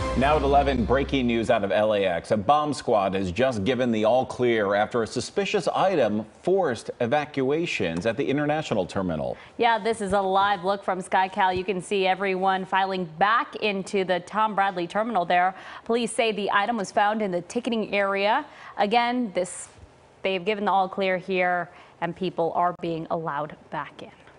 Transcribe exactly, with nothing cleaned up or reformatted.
Now at eleven, breaking news out of L A X. A bomb squad has just given the all clear after a suspicious item forced evacuations at the international terminal. Yeah, this is a live look from K C A L. You can see everyone filing back into the Tom Bradley terminal there. Police say the item was found in the ticketing area. Again, this they've given the all clear here and people are being allowed back in.